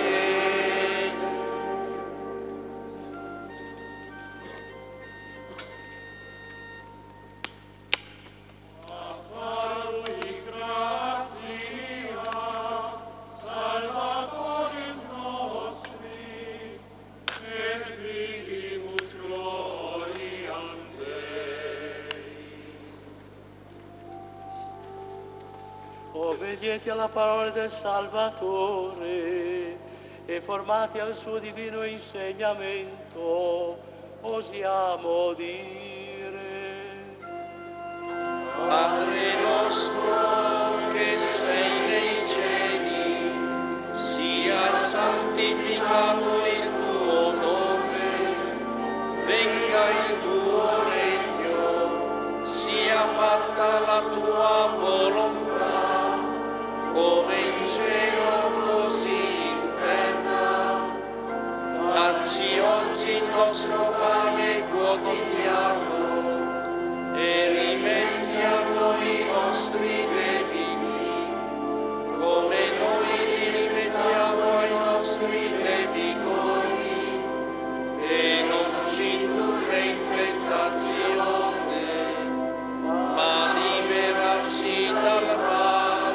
Obbedienti alla parola del Salvatore e formati al suo divino insegnamento, osiamo dire: Padre nostro che sei nei cieli, sia santificato il tuo nome, venga il tuo regno, sia fatta la tua volontà, come in cielo così in terra. Dacci oggi il nostro pane quotidiano e rimetti a noi i nostri debiti, come noi li rimettiamo ai nostri debitori, e non ci indurre in tentazione, ma liberaci dal male.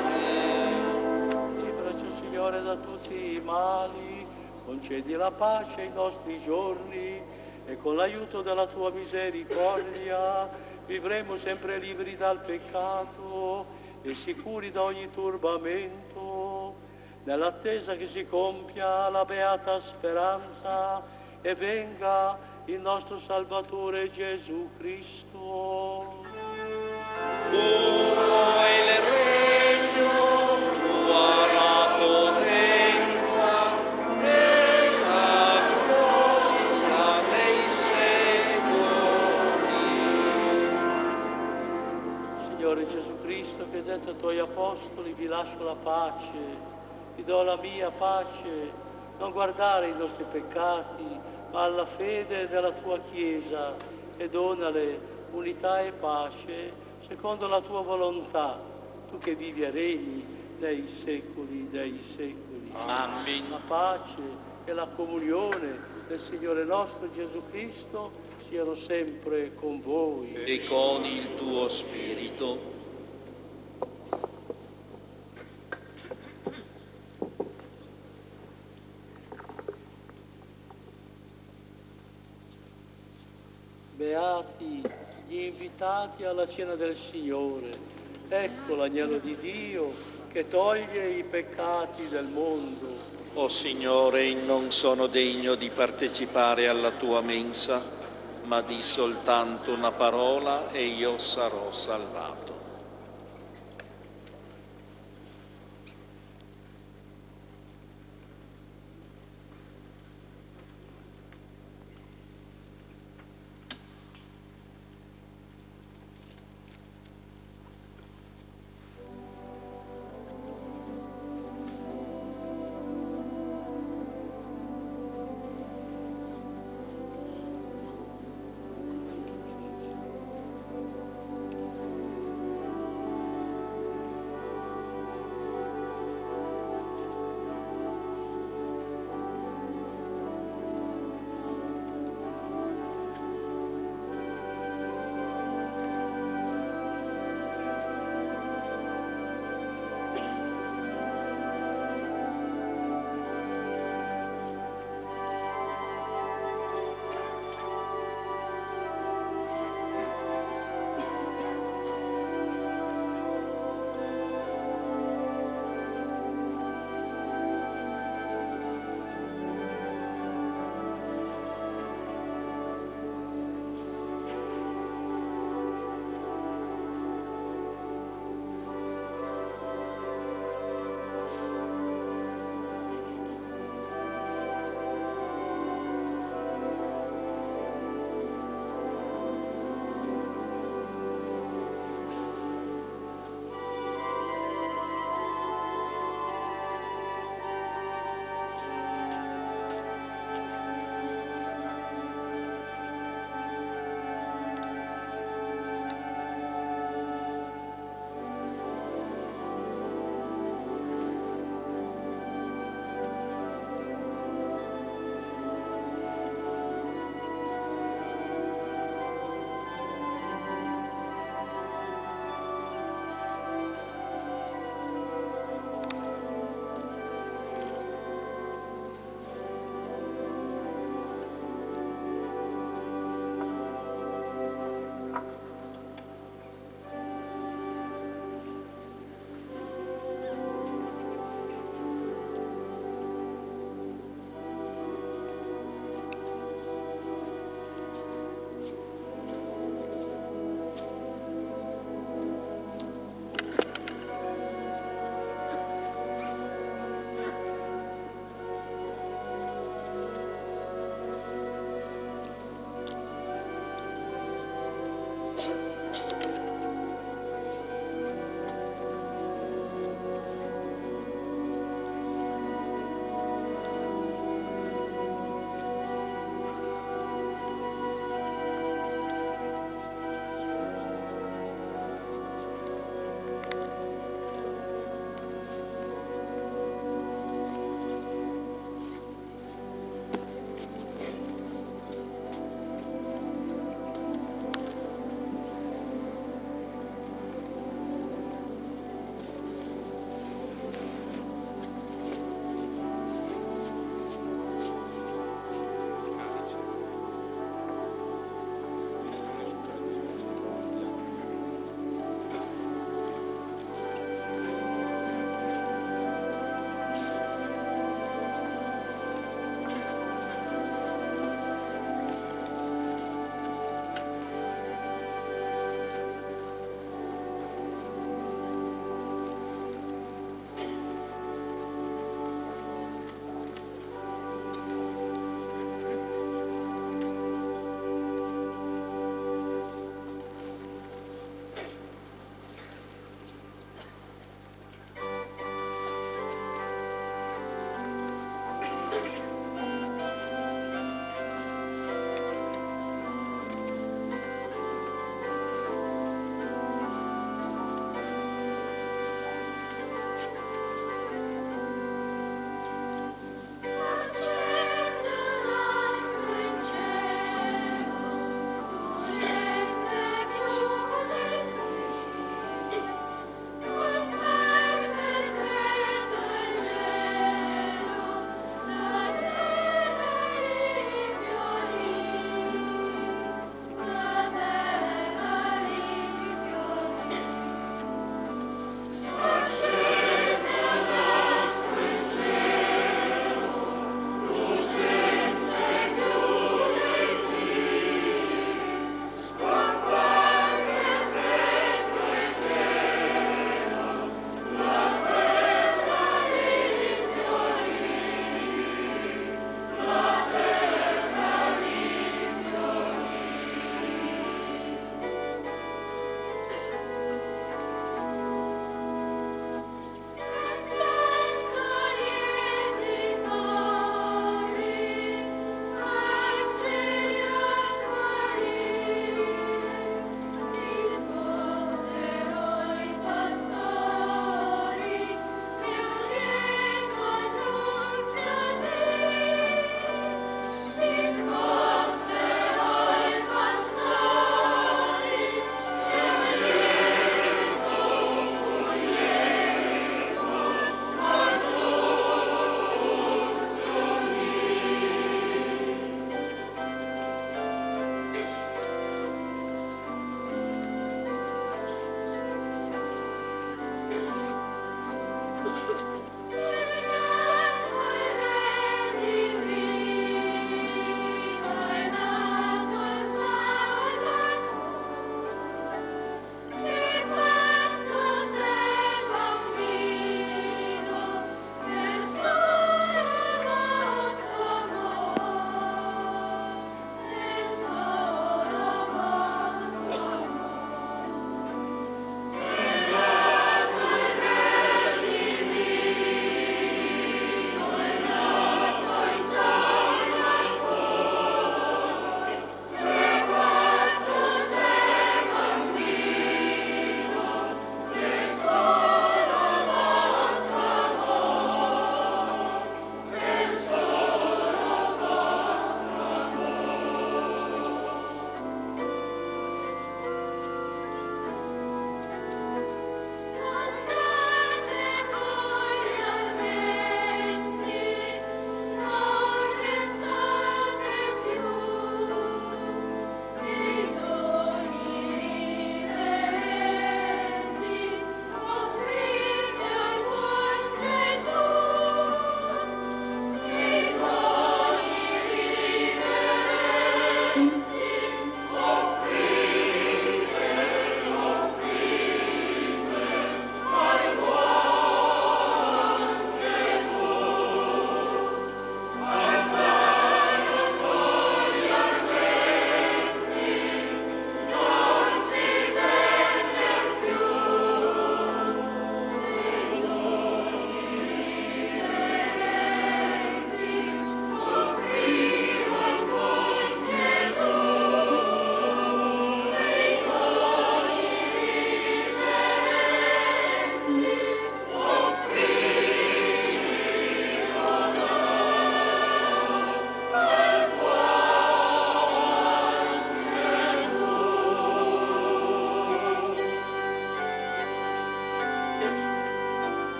Signore, da tutti i mali, concedi la pace ai nostri giorni e con l'aiuto della tua misericordia vivremo sempre liberi dal peccato e sicuri da ogni turbamento, nell'attesa che si compia la beata speranza e venga il nostro Salvatore Gesù Cristo. Tuo è il regno, tua la potenza e la gloria nei secoli. Signore Gesù Cristo, che hai detto ai tuoi apostoli: vi lascio la pace, vi do la mia pace, non guardare i nostri peccati, ma alla fede della tua Chiesa, e donale unità e pace secondo la tua volontà, tu che vivi e regni nei secoli dei secoli. Amen. La pace e la comunione del Signore nostro Gesù Cristo siano sempre con voi. E con il tuo spirito. Beati gli invitati alla cena del Signore. Ecco l'agnello di Dio che toglie i peccati del mondo. O Signore, non sono degno di partecipare alla tua mensa, ma di soltanto una parola e io sarò salvato.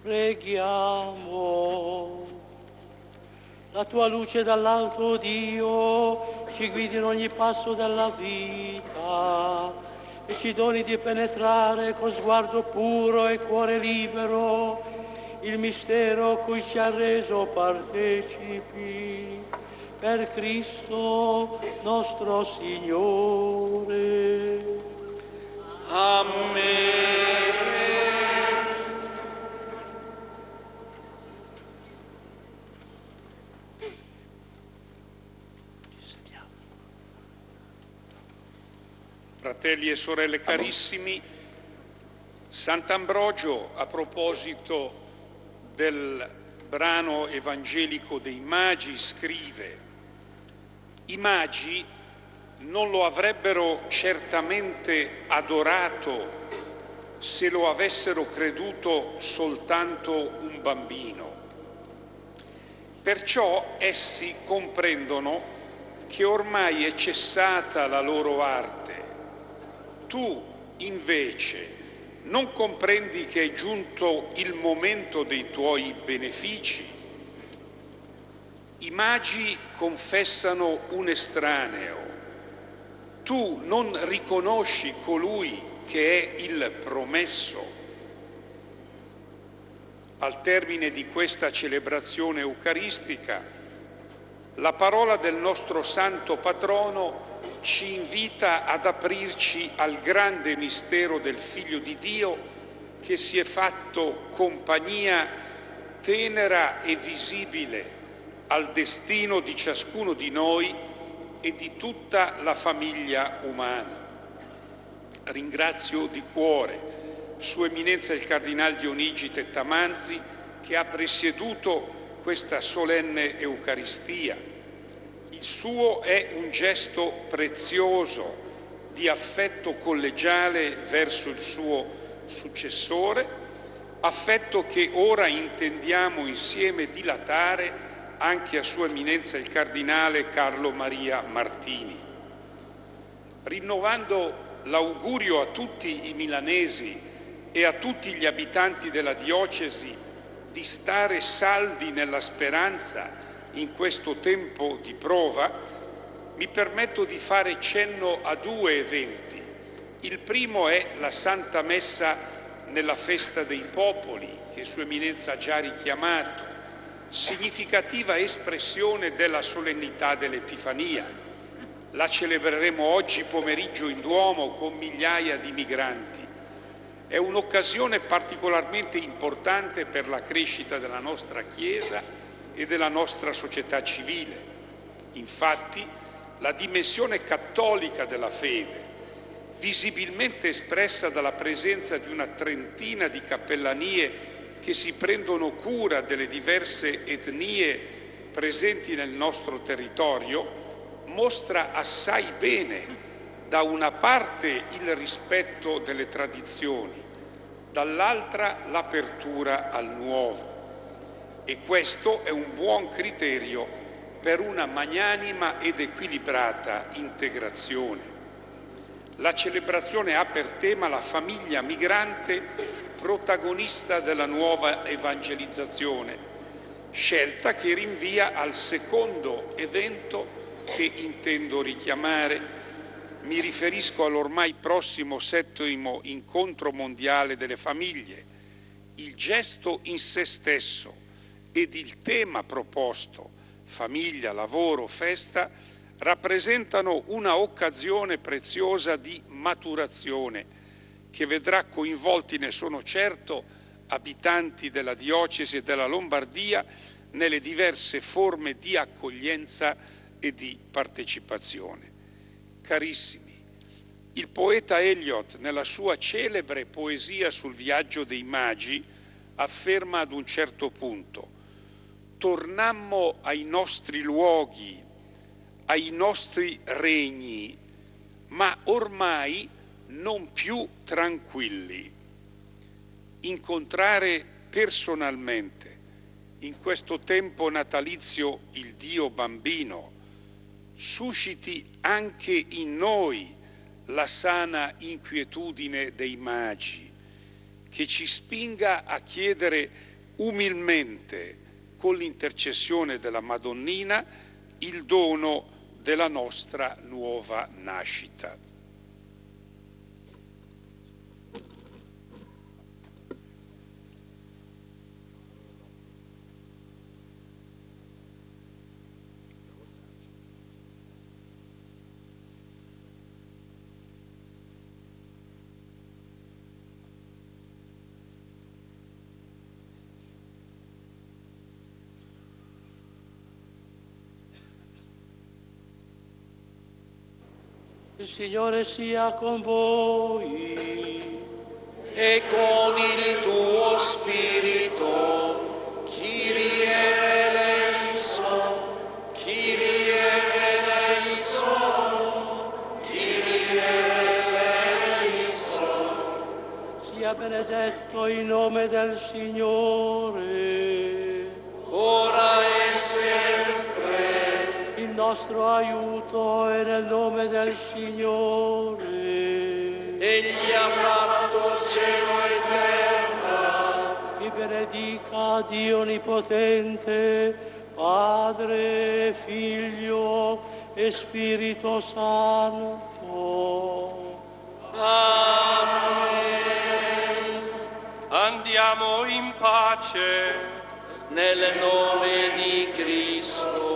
Preghiamo. La tua luce dall'alto, Dio, ci guidi in ogni passo della vita e ci doni di penetrare con sguardo puro e cuore libero il mistero cui ci ha reso partecipi. Per Cristo nostro Signore. Amen. Fratelli e sorelle carissimi, Sant'Ambrogio, a proposito del brano evangelico dei Magi, scrive: i Magi non lo avrebbero certamente adorato se lo avessero creduto soltanto un bambino. Perciò essi comprendono che ormai è cessata la loro arte. Tu, invece, non comprendi che è giunto il momento dei tuoi benefici? I Magi confessano un estraneo. Tu non riconosci colui che è il promesso? Al termine di questa celebrazione eucaristica, la parola del nostro santo patrono ci invita ad aprirci al grande mistero del Figlio di Dio che si è fatto compagnia tenera e visibile al destino di ciascuno di noi e di tutta la famiglia umana. Ringrazio di cuore Sua Eminenza il Cardinal Dionigi Tamanzi che ha presieduto questa solenne Eucaristia. Il suo è un gesto prezioso di affetto collegiale verso il suo successore, affetto che ora intendiamo insieme dilatare anche a Sua Eminenza il Cardinale Carlo Maria Martini. Rinnovando l'augurio a tutti i milanesi e a tutti gli abitanti della diocesi di stare saldi nella speranza in questo tempo di prova, mi permetto di fare cenno a due eventi. Il primo è la Santa Messa nella Festa dei Popoli, che Sua Eminenza ha già richiamato, significativa espressione della solennità dell'Epifania. La celebreremo oggi pomeriggio in Duomo con migliaia di migranti. È un'occasione particolarmente importante per la crescita della nostra Chiesa e della nostra società civile. Infatti, la dimensione cattolica della fede, visibilmente espressa dalla presenza di una trentina di cappellanie che si prendono cura delle diverse etnie presenti nel nostro territorio, mostra assai bene da una parte il rispetto delle tradizioni, dall'altra l'apertura al nuovo. E questo è un buon criterio per una magnanima ed equilibrata integrazione. La celebrazione ha per tema la famiglia migrante protagonista della nuova evangelizzazione, scelta che rinvia al secondo evento che intendo richiamare. Mi riferisco all'ormai prossimo 7° incontro mondiale delle famiglie. Il gesto in se stesso ed il tema proposto, famiglia, lavoro, festa, rappresentano una occasione preziosa di maturazione che vedrà coinvolti, ne sono certo, abitanti della diocesi e della Lombardia nelle diverse forme di accoglienza e di partecipazione. Carissimi, il poeta Eliot, nella sua celebre poesia sul viaggio dei Magi, afferma ad un certo punto: tornammo ai nostri luoghi, ai nostri regni, ma ormai non più tranquilli. Incontrare personalmente in questo tempo natalizio il Dio bambino susciti anche in noi la sana inquietudine dei Magi, che ci spinga a chiedere umilmente, con l'intercessione della Madonnina, il dono della nostra nuova nascita. Il Signore sia con voi. E con il tuo spirito, Kyrie eleison, Kyrie eleison, Kyrie eleison. Sia benedetto il nome del Signore. Ora e sempre. Il nostro aiuto è nel nome del Signore. Egli ha fatto cielo e terra. Vi benedica Dio Onnipotente, Padre, Figlio e Spirito Santo. Amen. Andiamo in pace. Nel nome di Cristo.